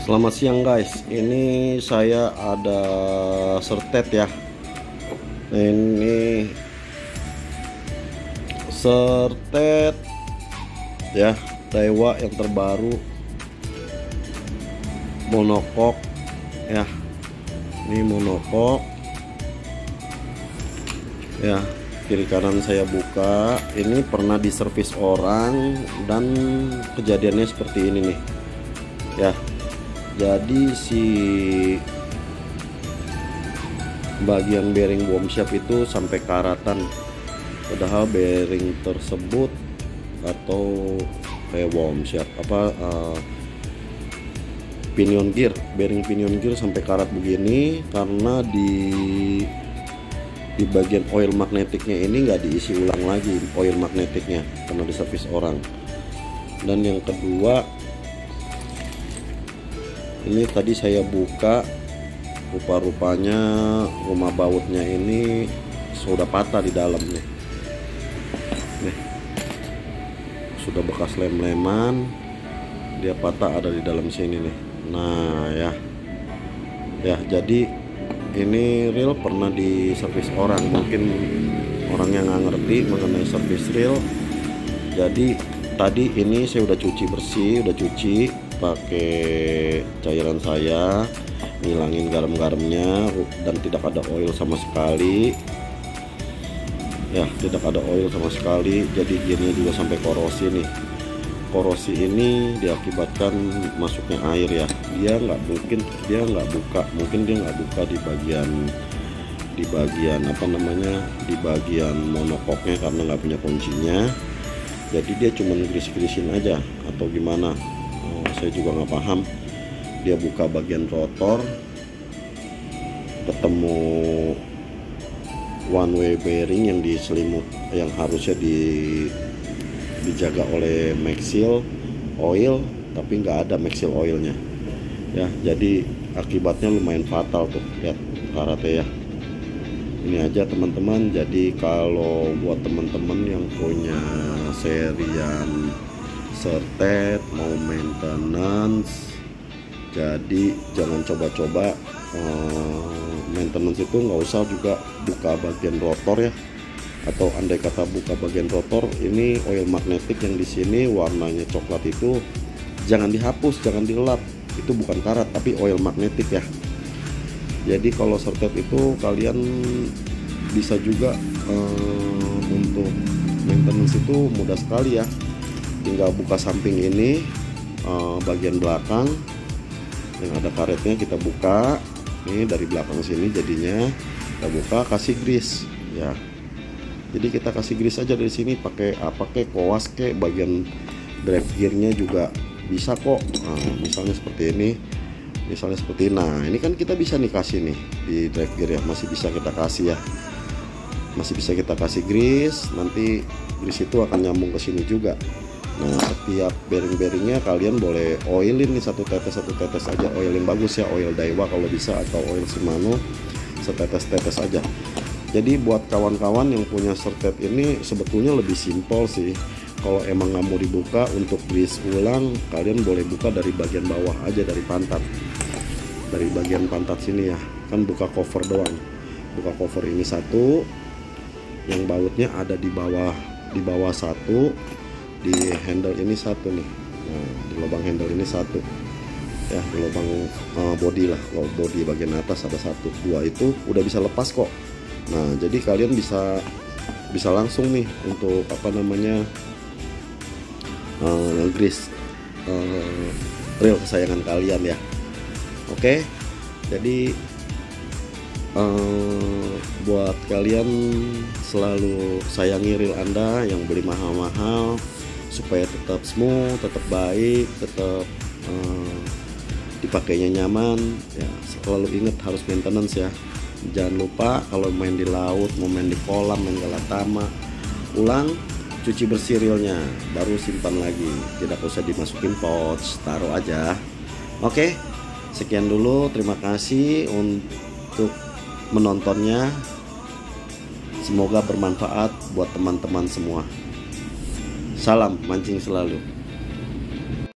Selamat siang guys, ini saya ada sertet ya. Ini sertet ya, Daiwa yang terbaru, monokok ya. Ini monokok ya, kiri kanan saya buka. Ini pernah diservis orang dan kejadiannya seperti ini nih ya. Jadi si bagian bearing worm shaft itu sampai karatan, padahal bearing tersebut atau worm shaft pinion gear, bearing pinion gear sampai karat begini karena di bagian oil magnetiknya ini nggak diisi ulang lagi oil magnetiknya karena diservis orang. Dan yang kedua, ini tadi saya buka, rupa-rupanya rumah bautnya ini sudah patah di dalamnya nih, sudah bekas lem-leman, dia patah ada di dalam sini nih. Nah ya jadi ini reel pernah diservis orang, mungkin orang yang nggak ngerti mengenai servis reel. Jadi tadi ini saya udah cuci bersih, udah cuci pakai cairan saya, ngilangin garam-garamnya, dan tidak ada oil sama sekali ya, tidak ada oil sama sekali. Jadi gearnya juga sampai korosi nih. Korosi ini diakibatkan masuknya air ya. Dia nggak buka, mungkin dia nggak buka di bagian di bagian monokoknya karena nggak punya kuncinya. Jadi dia cuma gris-grisin aja atau gimana, saya juga nggak paham. Dia buka bagian rotor, ketemu one way bearing yang diselimut, yang harusnya dijaga oleh Maxil oil, tapi nggak ada Maxil oilnya ya. Jadi akibatnya lumayan fatal tuh, lihat karatnya ya. Ini aja teman-teman. Jadi kalau buat teman-teman yang punya serian sertet mau maintenance, jadi jangan coba-coba maintenance itu nggak usah juga buka bagian rotor ya, atau andai kata buka bagian rotor, ini oil magnetik yang di sini warnanya coklat itu jangan dihapus, jangan dilap. Itu bukan karat tapi oil magnetik ya. Jadi kalau sertet itu kalian bisa juga untuk maintenance itu mudah sekali ya. Tinggal buka samping ini, bagian belakang yang ada karetnya kita buka. Ini dari belakang sini jadinya kita buka, kasih grease ya. Jadi kita kasih grease aja dari sini, pakai koas kayak bagian drive gearnya juga bisa kok. Misalnya seperti ini, nah ini kan kita bisa nih kasih nih di drive gear ya, masih bisa kita kasih ya, masih bisa kita kasih grease. Nanti grease itu akan nyambung ke sini juga. Nah setiap bearing-bearingnya kalian boleh oilin nih, satu tetes aja, oil yang bagus ya, oil Daiwa kalau bisa, atau oil Shimano, setetes-tetes aja. Jadi buat kawan-kawan yang punya sertet ini sebetulnya lebih simpel sih. Kalau emang nggak mau dibuka untuk grease ulang, kalian boleh buka dari bagian bawah aja, dari pantat, dari bagian pantat sini ya, kan buka cover doang. Buka cover ini satu, yang bautnya ada di bawah satu, di handle ini satu nih. Nah, di lubang handle ini satu ya, di lubang body lah, kalau body bagian atas ada satu, dua itu udah bisa lepas kok. Nah jadi kalian bisa langsung nih untuk grease reel kesayangan kalian ya. Oke, jadi buat kalian selalu sayangi reel Anda yang beli mahal-mahal supaya tetap smooth, tetap baik, tetap dipakainya nyaman ya. Selalu ingat harus maintenance ya. Jangan lupa kalau main di laut, mau main di kolam, main galatama, ulang cuci bersih reelnya, baru simpan lagi. Tidak usah dimasukin pouch, taruh aja. Oke, sekian dulu, terima kasih untuk menontonnya. Semoga bermanfaat buat teman-teman semua. Salam mancing selalu.